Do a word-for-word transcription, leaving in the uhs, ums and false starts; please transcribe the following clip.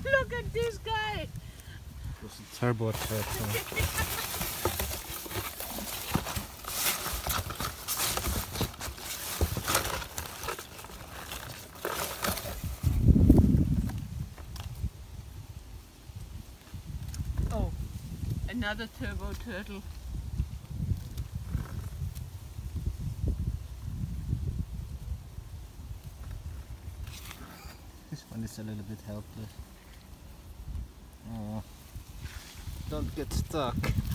Look at this guy! It's a turbo turtle. Oh, another turbo turtle. This one is a little bit helpless. Oh, don't get stuck.